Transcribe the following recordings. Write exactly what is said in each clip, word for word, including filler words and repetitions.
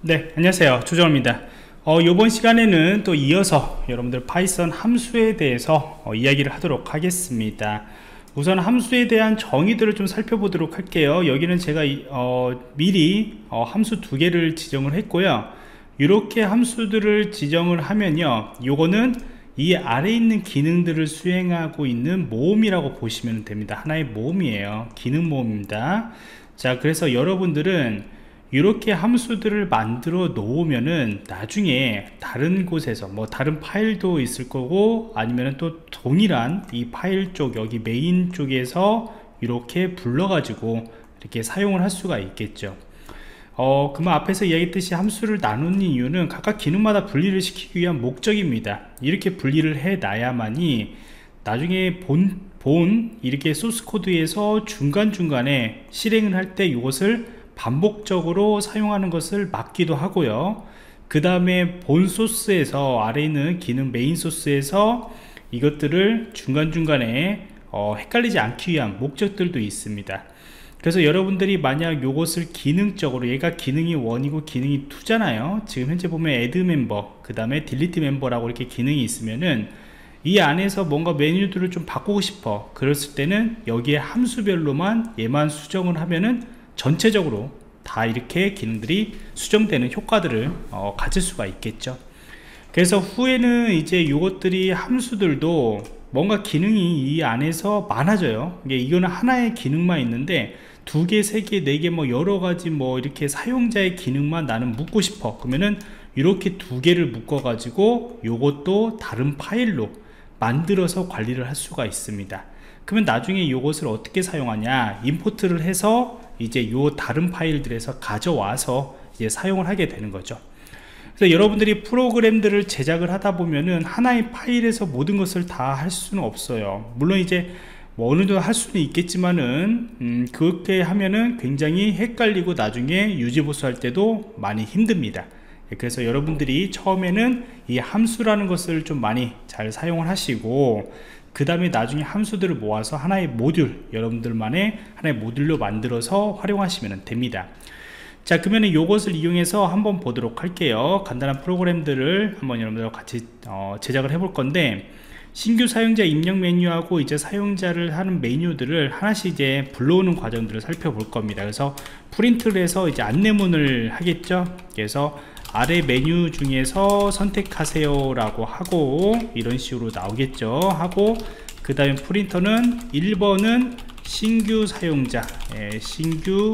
네, 안녕하세요. 조정호입니다. 어, 이번 시간에는 또 이어서 여러분들 파이썬 함수에 대해서 어, 이야기를 하도록 하겠습니다. 우선 함수에 대한 정의들을 좀 살펴보도록 할게요. 여기는 제가 어, 미리 어, 함수 두 개를 지정을 했고요. 이렇게 함수들을 지정을 하면요, 요거는 이 아래에 있는 기능들을 수행하고 있는 모음이라고 보시면 됩니다. 하나의 모음이에요. 기능 모음입니다. 자, 그래서 여러분들은 이렇게 함수들을 만들어 놓으면은 나중에 다른 곳에서 뭐 다른 파일도 있을 거고, 아니면 또 동일한 이 파일 쪽, 여기 메인 쪽에서 이렇게 불러 가지고 이렇게 사용을 할 수가 있겠죠. 어, 그러면 앞에서 이야기했듯이 함수를 나누는 이유는 각각 기능마다 분리를 시키기 위한 목적입니다. 이렇게 분리를 해 놔야만이 나중에 본, 본 이렇게 소스 코드에서 중간중간에 실행을 할 때 이것을 반복적으로 사용하는 것을 막기도 하고요. 그 다음에 본 소스에서, 아래에 있는 기능 메인 소스에서 이것들을 중간중간에 어, 헷갈리지 않기 위한 목적들도 있습니다. 그래서 여러분들이 만약 이것을 기능적으로, 얘가 기능이 일이고 기능이 이잖아요. 지금 현재 보면 add member, 그 다음에 delete member라고 이렇게 기능이 있으면은 이 안에서 뭔가 메뉴들을 좀 바꾸고 싶어, 그랬을 때는 여기에 함수별로만 얘만 수정을 하면은 전체적으로 다 이렇게 기능들이 수정되는 효과들을 어, 가질 수가 있겠죠. 그래서 후에는 이제 이것들이 함수들도 뭔가 기능이 이 안에서 많아져요. 이게 이거는 하나의 기능만 있는데 두 개, 세 개, 네 개 뭐 여러 가지 뭐 이렇게 사용자의 기능만 나는 묻고 싶어, 그러면은 이렇게 두 개를 묶어 가지고 요것도 다른 파일로 만들어서 관리를 할 수가 있습니다. 그러면 나중에 이것을 어떻게 사용하냐, 임포트를 해서 이제 요 다른 파일들에서 가져와서 이제 사용을 하게 되는 거죠. 그래서 여러분들이 프로그램들을 제작을 하다 보면은 하나의 파일에서 모든 것을 다 할 수는 없어요. 물론 이제 뭐 어느 정도 할 수는 있겠지만은 음, 그렇게 하면은 굉장히 헷갈리고 나중에 유지보수 할 때도 많이 힘듭니다. 그래서 여러분들이 처음에는 이 함수라는 것을 좀 많이 잘 사용을 하시고, 그 다음에 나중에 함수들을 모아서 하나의 모듈, 여러분들만의 하나의 모듈로 만들어서 활용하시면 됩니다. 자, 그러면 이것을 이용해서 한번 보도록 할게요. 간단한 프로그램들을 한번 여러분들과 같이 어, 제작을 해 볼 건데, 신규 사용자 입력 메뉴하고 이제 사용자를 하는 메뉴들을 하나씩 이제 불러오는 과정들을 살펴볼 겁니다. 그래서 프린트를 해서 이제 안내문을 하겠죠. 그래서 아래 메뉴 중에서 선택하세요 라고 하고, 이런 식으로 나오겠죠. 하고 그 다음에 프린터는 일 번은 신규 사용자, 예, 신규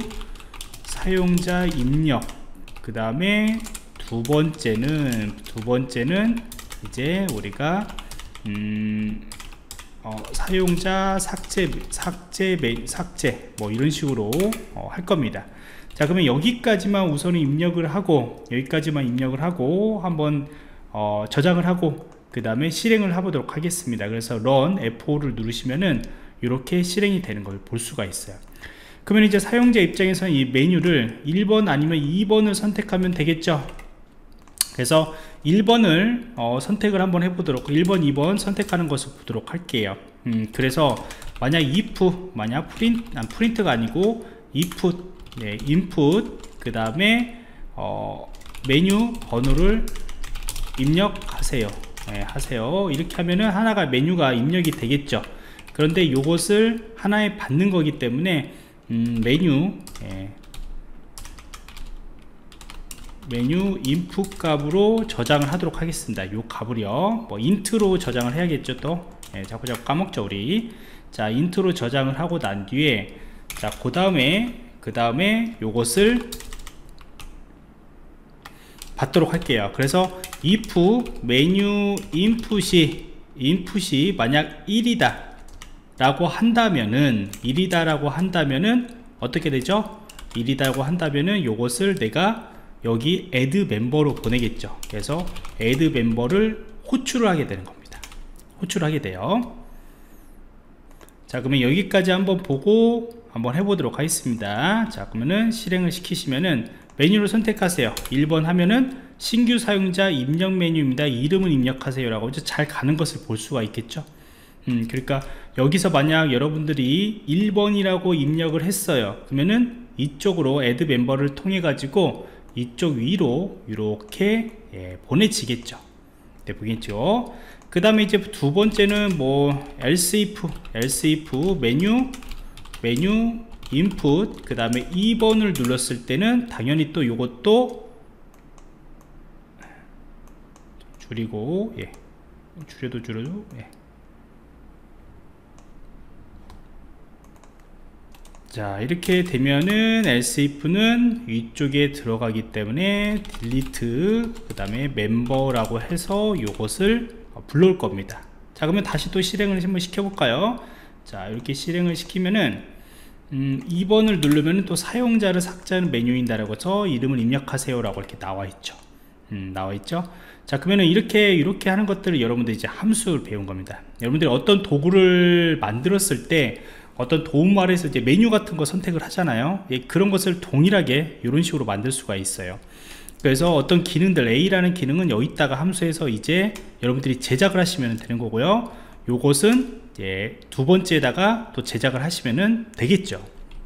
사용자 입력, 그 다음에 두 번째는 두 번째는 이제 우리가 음, 어, 사용자 삭제 삭제 삭제 뭐 이런 식으로 어, 할 겁니다. 자, 그러면 여기까지만 우선은 입력을 하고, 여기까지만 입력을 하고 한번 어, 저장을 하고 그 다음에 실행을 해보도록 하겠습니다. 그래서 run 에프 오를 누르시면은 이렇게 실행이 되는 걸 볼 수가 있어요. 그러면 이제 사용자 입장에서는 이 메뉴를 일 번 아니면 이 번을 선택하면 되겠죠. 그래서 일 번을 어, 선택을 한번 해보도록, 일 번, 이 번 선택하는 것을 보도록 할게요. 음, 그래서 만약 if, 만약 프린트, 아, 프린트가 아니고 if, 네, input, 그 다음에 어, 메뉴 번호를 입력하세요. 네, 하세요. 이렇게 하면은 하나가 메뉴가 입력이 되겠죠. 그런데 이것을 하나에 받는 거기 때문에 음, 메뉴 네, 메뉴 input 값으로 저장을 하도록 하겠습니다. 요 값을요, 뭐 int로 저장을 해야겠죠. 또 네, 자꾸 자꾸 까먹죠 우리. 자, int로 저장을 하고 난 뒤에, 자, 그 다음에 그 다음에 요것을 받도록 할게요. 그래서 if 메뉴 input이 input이 만약 일이다 라고 한다면은, 일이다 라고 한다면은 어떻게 되죠? 일이다고 한다면은 요것을 내가 여기 add member로 보내겠죠. 그래서 add member를 호출을 하게 되는 겁니다. 호출을 하게 돼요. 자, 그러면 여기까지 한번 보고 한번 해보도록 하겠습니다. 자, 그러면은 실행을 시키시면은 메뉴를 선택하세요. 일 번 하면은 신규 사용자 입력 메뉴입니다. 이름을 입력하세요 라고 이제 잘 가는 것을 볼 수가 있겠죠. 음, 그러니까 여기서 만약 여러분들이 일 번이라고 입력을 했어요. 그러면은 이쪽으로 add member를 통해 가지고 이쪽 위로 이렇게 예, 보내지겠죠. 네, 보겠죠. 그 다음에 이제 두 번째는 뭐 else if else if 메뉴 메뉴 input 그 다음에 이 번을 눌렀을 때는 당연히 또 요것도 줄이고 예 줄여도 줄여도 예. 자, 이렇게 되면은 else if는 위쪽에 들어가기 때문에 delete 그 다음에 멤버라고 해서 요것을 불러올 겁니다. 자, 그러면 다시 또 실행을 한번 시켜볼까요? 자, 이렇게 실행을 시키면은 음, 이 번을 누르면 또 사용자를 삭제하는 메뉴인다라고 해서 이름을 입력하세요 라고 이렇게 나와 있죠. 음, 나와 있죠. 자, 그러면은 이렇게 이렇게 하는 것들을 여러분들이 이제 함수를 배운 겁니다. 여러분들이 어떤 도구를 만들었을 때 어떤 도움말에서 이제 메뉴 같은 거 선택을 하잖아요. 예, 그런 것을 동일하게 이런 식으로 만들 수가 있어요. 그래서 어떤 기능들 A라는 기능은 여기다가 함수에서 이제 여러분들이 제작을 하시면 되는 거고요. 요것은 이제 두 번째에다가 또 제작을 하시면 되겠죠.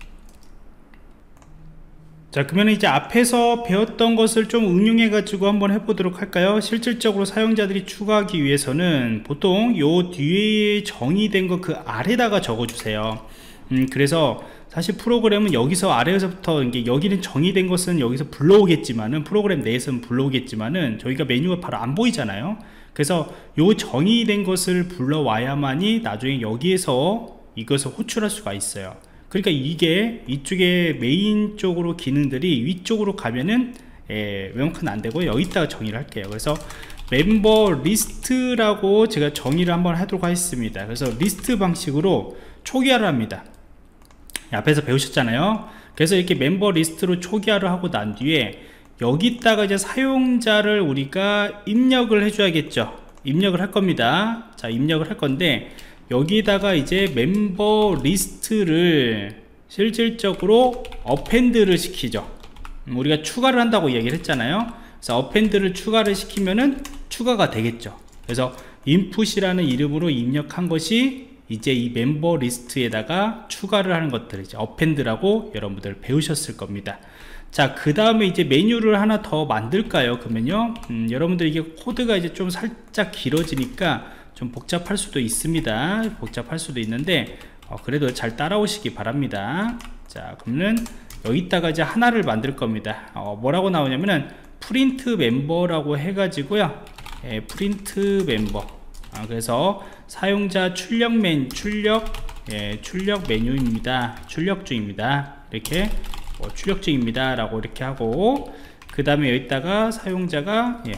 자, 그러면 이제 앞에서 배웠던 것을 좀 응용해 가지고 한번 해보도록 할까요? 실질적으로 사용자들이 추가하기 위해서는 보통 요 뒤에 정의된 거 그 아래다가 적어 주세요. 음, 그래서 사실 프로그램은 여기서 아래에서부터 이게 여기는 정의된 것은 여기서 불러오겠지만은 프로그램 내에서는 불러오겠지만은 저희가 메뉴가 바로 안 보이잖아요. 그래서 요 정의된 것을 불러와야만이 나중에 여기에서 이것을 호출할 수가 있어요. 그러니까 이게 이쪽에 메인 쪽으로 기능들이 위쪽으로 가면은 예, 웬만큼은 안 되고 여기다가 정의를 할게요. 그래서 멤버 리스트라고 제가 정의를 한번 하도록 하겠습니다. 그래서 리스트 방식으로 초기화를 합니다. 앞에서 배우셨잖아요. 그래서 이렇게 멤버 리스트로 초기화를 하고 난 뒤에 여기다가 이제 사용자를 우리가 입력을 해줘야겠죠. 입력을 할 겁니다. 자, 입력을 할 건데 여기다가 이제 멤버 리스트를 실질적으로 어펜드를 시키죠. 음, 우리가 추가를 한다고 얘기를 했잖아요. 그래서 어펜드를 추가를 시키면은 추가가 되겠죠. 그래서 input이라는 이름으로 입력한 것이 이제 이 멤버 리스트에다가 추가를 하는 것들 이제 어펜드라고 여러분들 배우셨을 겁니다. 자, 그 다음에 이제 메뉴를 하나 더 만들까요? 그러면요, 음, 여러분들 이게 코드가 이제 좀 살짝 길어지니까 좀 복잡할 수도 있습니다. 복잡할 수도 있는데 어, 그래도 잘 따라오시기 바랍니다. 자, 그러면 여기다가 이제 하나를 만들 겁니다. 어, 뭐라고 나오냐면은 프린트 멤버라고 해가지고요. 예, 프린트 멤버. 아, 그래서 사용자 출력 맨 출력 예, 출력 메뉴입니다. 출력 중입니다. 이렇게 뭐 출력 중입니다. 라고 이렇게 하고 그 다음에 여기다가 사용자가 예,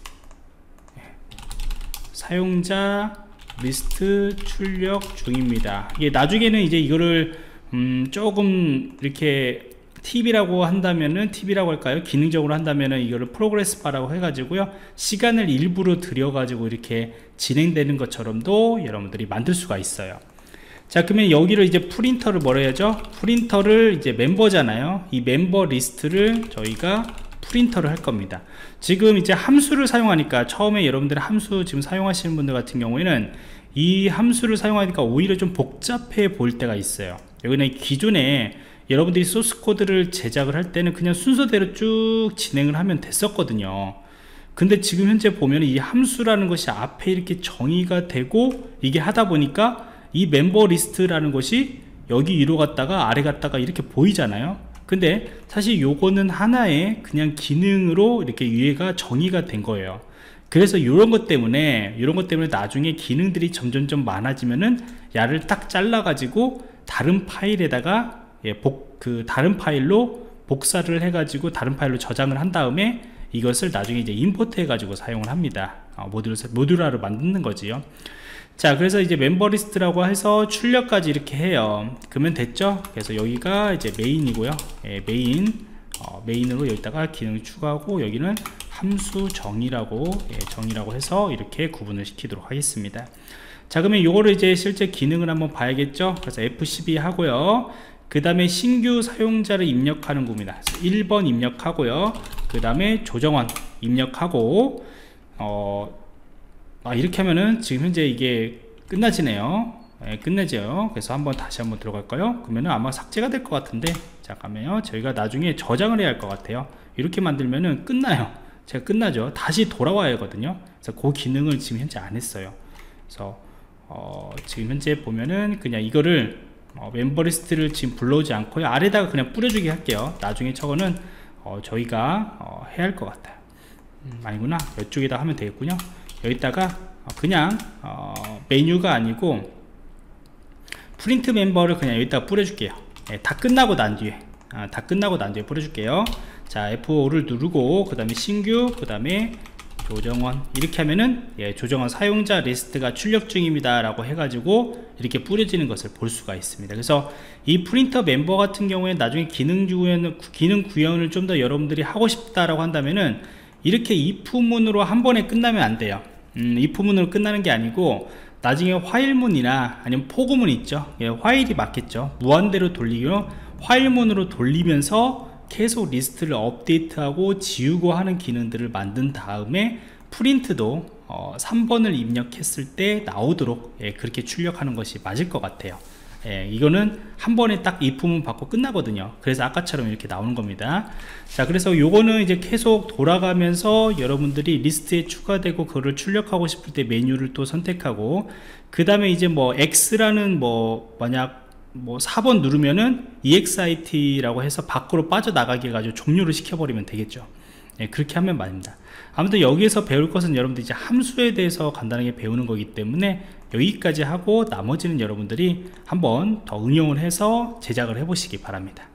사용자 리스트 출력 중입니다. 이게 나중에는 이제 이거를 음 조금 이렇게 팁이라고 한다면은 팁이라고 할까요? 기능적으로 한다면은 이거를 프로그레스 바라고 해가지고요, 시간을 일부러 들여가지고 이렇게 진행되는 것처럼도 여러분들이 만들 수가 있어요. 자, 그러면 여기를 이제 프린터를 뭐라 해야죠? 프린터를 이제 멤버잖아요. 이 멤버 리스트를 저희가 프린터를 할 겁니다. 지금 이제 함수를 사용하니까 처음에 여러분들 함수 지금 사용하시는 분들 같은 경우에는 이 함수를 사용하니까 오히려 좀 복잡해 보일 때가 있어요. 여기는 기존에 여러분들이 소스 코드를 제작을 할 때는 그냥 순서대로 쭉 진행을 하면 됐었거든요. 근데 지금 현재 보면 이 함수라는 것이 앞에 이렇게 정의가 되고 이게 하다 보니까 이 멤버 리스트라는 것이 여기 위로 갔다가 아래 갔다가 이렇게 보이잖아요. 근데 사실 요거는 하나의 그냥 기능으로 이렇게 위에가 정의가 된 거예요. 그래서 이런 것 때문에 이런 것 때문에 나중에 기능들이 점점점 많아지면은 야를 딱 잘라 가지고 다른 파일에다가 예, 복, 그 다른 파일로 복사를 해 가지고 다른 파일로 저장을 한 다음에 이것을 나중에 이제 임포트 해 가지고 사용을 합니다. 어, 모듈, 모듈화로 만드는 거지요. 자, 그래서 이제 멤버 리스트라고 해서 출력까지 이렇게 해요. 그러면 됐죠? 그래서 여기가 이제 메인이고요. 예, 메인 어, 메인으로 여기다가 기능을 추가하고 여기는 함수 정의라고 예, 정의라고 해서 이렇게 구분을 시키도록 하겠습니다. 자, 그러면 요거를 이제 실제 기능을 한번 봐야겠죠? 그래서 에프 십이 하고요. 그 다음에 신규 사용자를 입력하는 겁니다. 일 번 입력하고요. 그 다음에 조정원 입력하고 어, 아, 이렇게 하면은 지금 현재 이게 끝나지네요. 예, 끝내죠. 그래서 한번 다시 한번 들어갈까요? 그러면은 아마 삭제가 될 것 같은데, 자, 잠깐만요. 저희가 나중에 저장을 해야 할 것 같아요. 이렇게 만들면은 끝나요. 제가 끝나죠. 다시 돌아와야 하거든요. 그래서 그 기능을 지금 현재 안 했어요. 그래서 어, 지금 현재 보면은 그냥 이거를 어, 멤버 리스트를 지금 불러오지 않고요, 아래다가 그냥 뿌려주게 할게요. 나중에 저거는 어, 저희가 어, 해야 할 것 같아요. 음, 아니구나, 이쪽에다 하면 되겠군요. 여기다가 어, 그냥 어, 메뉴가 아니고 프린트 멤버를 그냥 여기다가 뿌려줄게요. 예, 다 끝나고 난 뒤에 아, 다 끝나고 난 뒤에 뿌려줄게요. 자, 에프 오를 누르고 그 다음에 신규, 그 다음에 조정원, 이렇게 하면은 예, 조정원 사용자 리스트가 출력 중입니다 라고 해가지고 이렇게 뿌려지는 것을 볼 수가 있습니다. 그래서 이 프린터 멤버 같은 경우에 나중에 기능 구현, 기능 구현을 좀 더 여러분들이 하고 싶다라고 한다면은 이렇게 if문으로 한 번에 끝나면 안 돼요. 음, if문으로 끝나는 게 아니고 나중에 화일문이나 아니면 포구문 있죠. 예, 화일이 맞겠죠. 무한대로 돌리고 화일문으로 돌리면서 계속 리스트를 업데이트하고 지우고 하는 기능들을 만든 다음에 프린트도 어, 삼 번을 입력했을 때 나오도록 예, 그렇게 출력하는 것이 맞을 것 같아요. 예, 이거는 한 번에 딱 if문 받고 끝나거든요. 그래서 아까처럼 이렇게 나오는 겁니다. 자, 그래서 요거는 이제 계속 돌아가면서 여러분들이 리스트에 추가되고 그거를 출력하고 싶을 때 메뉴를 또 선택하고, 그 다음에 이제 뭐 X라는 뭐 만약 뭐 사 번 누르면은 exit라고 해서 밖으로 빠져나가게 해가지고 종료를 시켜버리면 되겠죠. 예, 그렇게 하면 맞습니다. 아무튼 여기에서 배울 것은 여러분들 이제 함수에 대해서 간단하게 배우는 거기 때문에 여기까지 하고 나머지는 여러분들이 한번 더 응용을 해서 제작을 해 보시기 바랍니다.